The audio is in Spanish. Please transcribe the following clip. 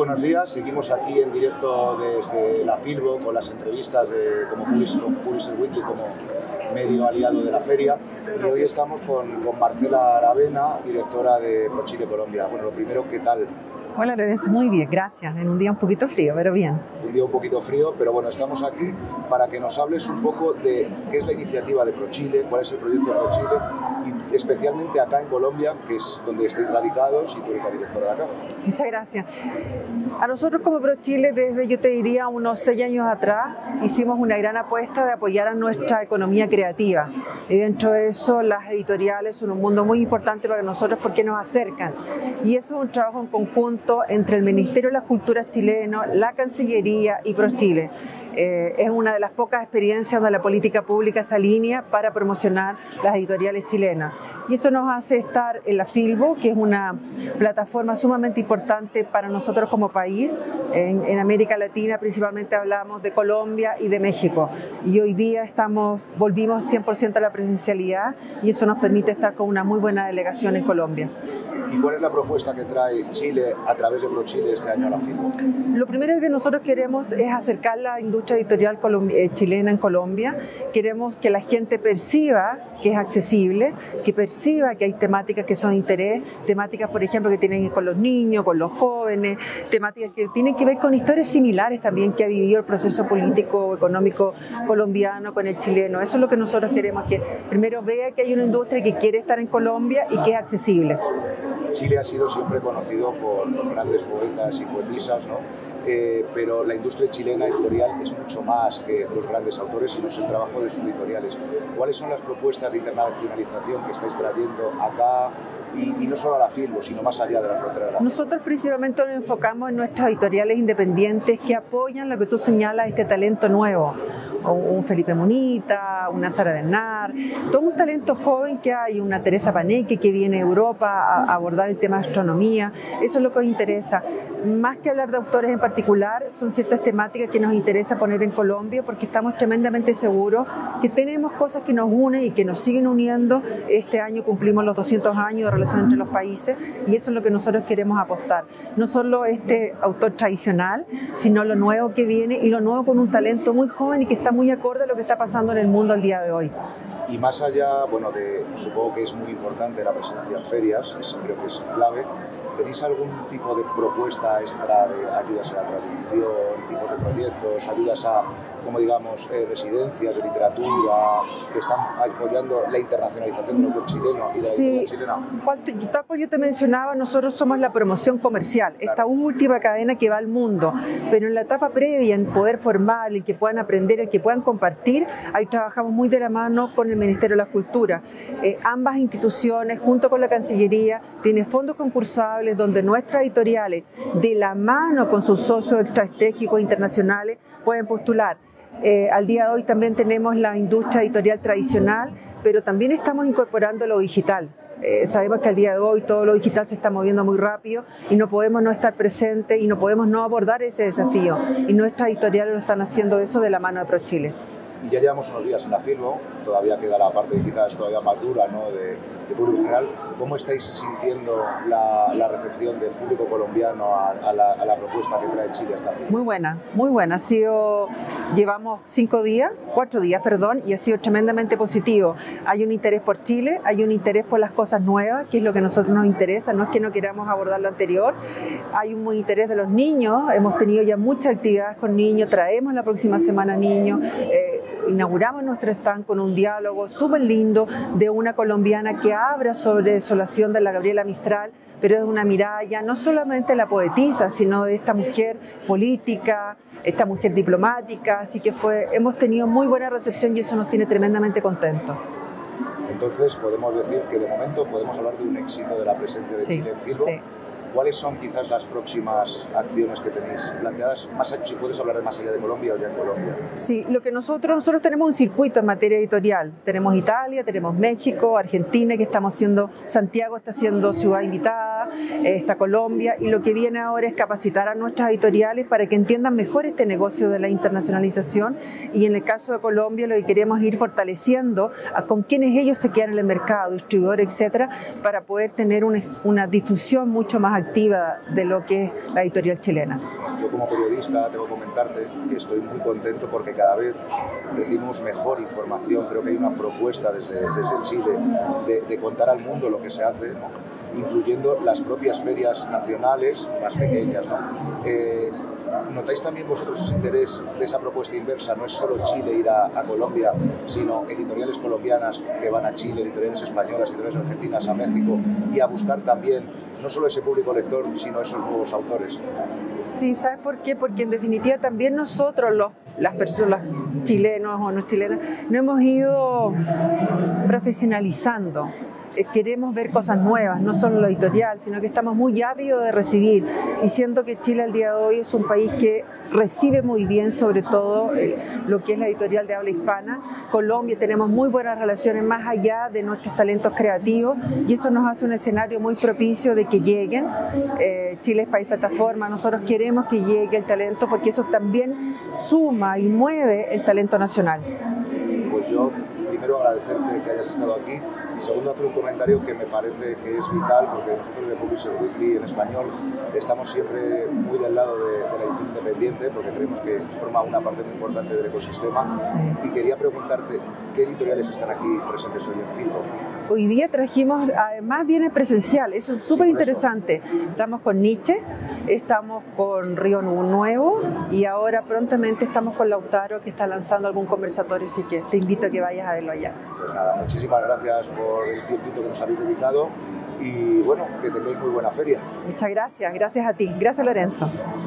buenos días. Seguimos aquí en directo desde la Filbo con las entrevistas como Publisher Weekly, como medio aliado de la feria. Y hoy estamos con Marcela Aravena, directora de ProChile Colombia. Bueno, lo primero, ¿qué tal? Hola Lorenzo, muy bien, gracias. En un día un poquito frío, pero bien. Un día un poquito frío, pero bueno, estamos aquí para que nos hables un poco de qué es la iniciativa de ProChile, cuál es el proyecto de ProChile y especialmente acá en Colombia, que es donde estáis radicados y tú eres la directora de acá. Muchas gracias. A nosotros como ProChile, desde yo te diría unos 6 años atrás, hicimos una gran apuesta de apoyar a nuestra economía creativa. Y dentro de eso, las editoriales son un mundo muy importante para nosotros porque nos acercan. Y eso es un trabajo en conjunto entre el Ministerio de las Culturas chileno, la Cancillería y ProChile. Es una de las pocas experiencias donde la política pública se alinea para promocionar las editoriales chilenas. Y eso nos hace estar en la Filbo, que es una plataforma sumamente importante para nosotros como país. En América Latina principalmente hablamos de Colombia y de México. Y hoy día volvimos 100% a la presencialidad y eso nos permite estar con una muy buena delegación en Colombia. ¿Y cuál es la propuesta que trae Chile a través de ProChile este año a la Filbo? Lo primero que nosotros queremos es acercar la industria editorial chilena en Colombia. Queremos que la gente perciba que es accesible, que perciba que hay temáticas que son de interés, temáticas, por ejemplo, que tienen que ver con los niños, con los jóvenes, temáticas que tienen que ver con historias similares también que ha vivido el proceso político, económico colombiano con el chileno. Eso es lo que nosotros queremos, que primero vea que hay una industria que quiere estar en Colombia y que es accesible. Chile ha sido siempre conocido por los grandes poetas y poetisas, ¿no? Pero la industria chilena editorial es mucho más que los grandes autores, sino es el trabajo de sus editoriales. ¿Cuáles son las propuestas de internacionalización que estáis trayendo acá? Y no solo a la Filbo, sino más allá de la frontera de la Filbo. Nosotros principalmente nos enfocamos en nuestras editoriales independientes que apoyan lo que tú señalas, este talento nuevo. Un Felipe Munita, una Sara Bernard, todo un talento joven que hay, una Teresa Paneque que viene a Europa a abordar el tema de astronomía. Eso es lo que nos interesa. Más que hablar de autores en particular, son ciertas temáticas que nos interesa poner en Colombia porque estamos tremendamente seguros que tenemos cosas que nos unen y que nos siguen uniendo. Este año cumplimos los 200 años de relación entre los países y eso es lo que nosotros queremos apostar. No solo este autor tradicional, sino lo nuevo que viene y lo nuevo con un talento muy joven y que está muy acorde a lo que está pasando en el mundo al día de hoy. Y más allá, bueno, supongo que es muy importante la presencia en ferias, creo que es clave. ¿Tenéis algún tipo de propuesta extra de ayudas a la traducción, tipos de proyectos, ayudas a, como digamos, residencias de literatura que están apoyando la internacionalización del autor chileno y de la editorial chilena? Tal cual yo te mencionaba, nosotros somos la promoción comercial, esta última cadena que va al mundo, pero en la etapa previa, en poder formar, el que puedan aprender, el que puedan compartir, ahí trabajamos muy de la mano con el Ministerio de la Cultura. Ambas instituciones, junto con la Cancillería, tienen fondos concursables donde nuestras editoriales, de la mano con sus socios estratégicos internacionales, pueden postular. Al día de hoy también tenemos la industria editorial tradicional, pero también estamos incorporando lo digital. Sabemos que al día de hoy todo lo digital se está moviendo muy rápido y no podemos no estar presentes y no podemos no abordar ese desafío. Y nuestras editoriales lo están haciendo eso de la mano de ProChile. Y ya llevamos unos días en la Filbo, todavía queda la parte quizás todavía más dura, ¿no?, de público general. ¿Cómo estáis sintiendo la recepción del público colombiano a la propuesta que trae Chile a esta Filbo? Muy buena, muy buena. Llevamos 4 días, y ha sido tremendamente positivo. Hay un interés por Chile, hay un interés por las cosas nuevas, que es lo que a nosotros nos interesa, no es que no queramos abordar lo anterior. Hay un muy interés de los niños, hemos tenido ya muchas actividades con niños, traemos la próxima semana niños. Inauguramos nuestro stand con un diálogo súper lindo de una colombiana que habla sobre Desolación de la Gabriela Mistral, pero es una mirada ya no solamente de la poetisa, sino de esta mujer política, esta mujer diplomática, así que hemos tenido muy buena recepción y eso nos tiene tremendamente contentos. Entonces podemos decir que de momento podemos hablar de un éxito de la presencia de Chile en Filbo. Sí. ¿Cuáles son quizás las próximas acciones que tenéis planteadas? Si puedes hablar de más allá de Colombia o ya en Colombia. Sí, lo que nosotros tenemos un circuito en materia editorial. Tenemos Italia, tenemos México, Argentina, que estamos haciendo, Santiago está siendo ciudad invitada, está Colombia, y lo que viene ahora es capacitar a nuestras editoriales para que entiendan mejor este negocio de la internacionalización, y en el caso de Colombia lo que queremos es ir fortaleciendo con quienes ellos se quedan en el mercado, distribuidores, etcétera, para poder tener una difusión mucho más activa receptiva de lo que es la editorial chilena. Yo como periodista tengo que comentarte que estoy muy contento porque cada vez recibimos mejor información. Creo que hay una propuesta desde Chile de contar al mundo lo que se hace, ¿no? Incluyendo las propias ferias nacionales más pequeñas, ¿no? ¿Notáis también vosotros ese interés de esa propuesta inversa? No es solo Chile ir a Colombia, sino editoriales colombianas que van a Chile, editoriales españolas, editoriales argentinas a México, y a buscar también no solo ese público lector, sino esos nuevos autores. Sí, ¿sabes por qué? Porque en definitiva también nosotros, las personas, chilenos o no chilenas, no hemos ido profesionalizando. Queremos ver cosas nuevas, no solo lo editorial, sino que estamos muy ávidos de recibir. Y siento que Chile al día de hoy es un país que recibe muy bien, sobre todo lo que es la editorial de habla hispana. Colombia, tenemos muy buenas relaciones más allá de nuestros talentos creativos y eso nos hace un escenario muy propicio de que lleguen. Chile es país plataforma, nosotros queremos que llegue el talento porque eso también suma y mueve el talento nacional. Pues yo primero agradecerte que hayas estado aquí y segundo hacer un comentario que me parece que es vital porque nosotros de Publisher Weekly en español estamos siempre muy del lado de la edición independiente porque creemos que forma una parte muy importante del ecosistema. Sí. Y quería preguntarte qué editoriales están aquí presentes hoy en Filbo. Hoy día trajimos, además viene presencial, eso es súper interesante. Estamos con Nietzsche, estamos con Río Nuevo y ahora prontamente estamos con Lautaro que está lanzando algún conversatorio, así que te invito a que vayas a verlo allá. Pues nada, muchísimas gracias por el tiempito que nos habéis dedicado y bueno, que tengáis muy buena feria. Muchas gracias, gracias a ti, gracias Lorenzo.